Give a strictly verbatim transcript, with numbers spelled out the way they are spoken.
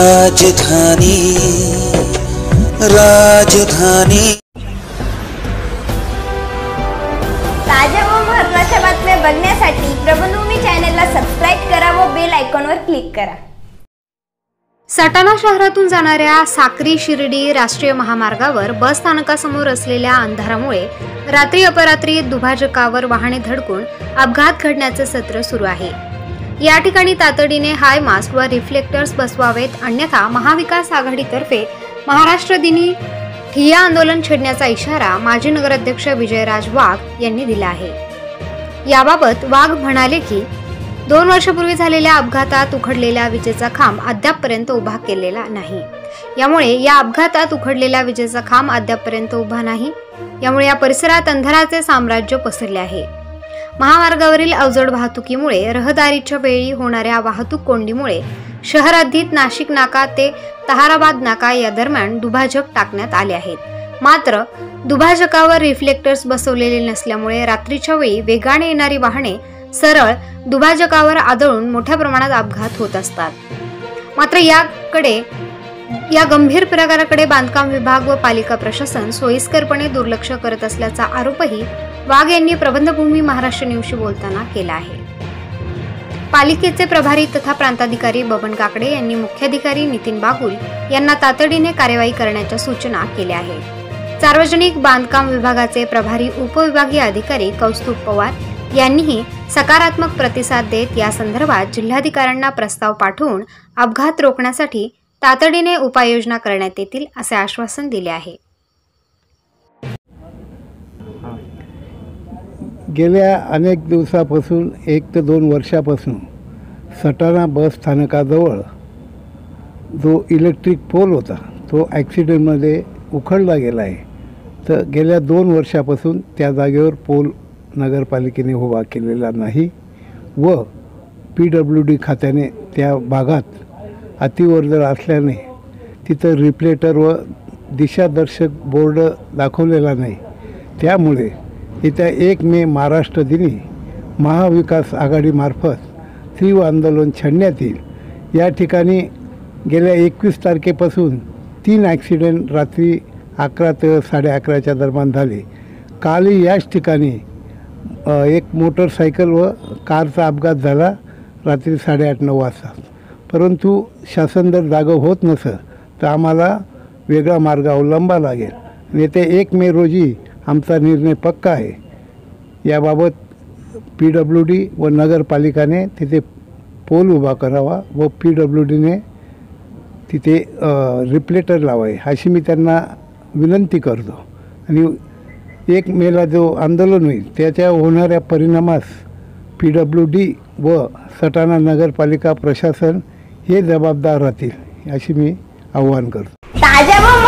राजधानी राजधानी ताज्या व महत्त्वाच्या बातम्या बघण्यासाठी प्रबंधभूमी चॅनलला सबस्क्राइब करा व बेल आयकॉनवर क्लिक करा। सटाणा शहरातून जाणाऱ्या साक्री शिर्डी राष्ट्रीय महामार्गावर बस स्थानकासमोर असलेल्या अंधारामुळे रात्री अपरात्री दुभाजकावर वाहने धडकून अपघात घडण्याचे सत्र सुरू आहे। या ठिकाणी तातडीने हाय मास्क व रिफ्लेक्टर्स बसवावेत, अन्यथा महाविकास आघाडीतर्फे महाराष्ट्र दिनी ठिय्या आंदोलन छेडण्याचा इशारा माजी नगराध्यक्ष विजयराज वाघ यांनी दिला आहे। याबाबत वाघ म्हणाले की दोन वर्षापूर्वी झालेल्या अपघातात उखडलेला विजेचा खांब अद्यापपर्यंत उभा केलेला नाही। यामुळे या अपघातात उखडलेला विजेचा खांब अद्यापपर्यंत उभा नाही। यामुळे या परिसरात अंधाराचे साम्राज्य पसरले आहे। महामार्गावरील अवजड वाहतुकीमुळे रहदारीच्या वेळी होणाऱ्या वाहतूक कोंडीमुळे शहराधीत नाशिक नाका ते ताहाराबाद नाका या दरम्यान दुभाजक टाकण्यात आले आहेत। मात्र दुभाजकावर रिफ्लेक्टर्स बसवलेले नसल्यामुळे रात्रीच्या वेळी वेगाने येणारी वाहने सरळ दुभाजकावर आदळून मोठ्या प्रमाणात अपघात होत असतात। मात्र याकडे या गंभीर प्रकाराकडे बांधकाम विभाग व पालिका प्रशासन सोयीस्करपणे दुर्लक्ष करत असल्याचा आरोपही वाघ यांनी प्रबंधभूमी महाराष्ट्र न्यूजशी बोलताना केला आहे। पालिकेचे प्रभारी तथा प्रांताधिकारी बबन काकडे यांनी मुख्याधिकारी नितीन बागुल यांना तातडीने कार्यवाही करण्याच्या सूचना केल्या आहेत। सार्वजनिक बांधकाम विभागाचे प्रभारी उपविभागीय अधिकारी कौस्तुभ पवार यांनीही सकारात्मक प्रतिसाद देत या संदर्भात जिल्हाधिकाऱ्यांना प्रस्ताव पाठवून अपघात रोखण्यासाठी तातडीने उपाययोजना करण्यात येतील असे आश्वासन दिले आहे। गेल्या अनेक दिवसापासून एक ते दोन वर्षापासून सटाणा बस स्थानकाजवळ जो इलेक्ट्रिक पोल होता तो ॲक्सिडेंटमध्ये उखडला गेला आहे। तर गेल्या दोन वर्षापासून त्या जागेवर पोल नगरपालिकेने उभा केलेला नाही व पी डब्ल्यू डी खात्याने त्या भागात अतिवर्दळ असल्याने तिथं रिफ्लेक्टर व दिशादर्शक बोर्ड दाखवलेला नाही। त्यामुळे येत्या एक मे महाराष्ट्र दिनी महाविकास आघाडीमार्फत तीव्र आंदोलन छेडण्यात येईल। या ठिकाणी गेल्या एकवीस तारखेपासून तीन ॲक्सिडेंट रात्री अकरा ते साडे अकराच्या दरम्यान झाले। कालही याच ठिकाणी एक मोटरसायकल व कारचा अपघात झाला रात्री साडेआठ नऊ वाजता। परंतु शासन जर जागं होत नसेल तर आम्हाला वेगळा मार्ग अवलंबावा लागेल। येत्या एक मे रोजी आमचा निर्णय पक्का आहे। याबाबत पी डब्ल्यू डी व नगरपालिकाने तिथे पोल उभा करावा व पी डब्ल्यू डीने तिथे रिफ्लेक्टर लावावे अशी मी त्यांना विनंती करतो। आणि एक मेला जो आंदोलन होईल त्याच्या होणाऱ्या परिणामास पी डब्ल्यू डी व सटाणा नगरपालिका प्रशासन हे जबाबदार राहतील अशी मी आवाहन करतो। ताज्या व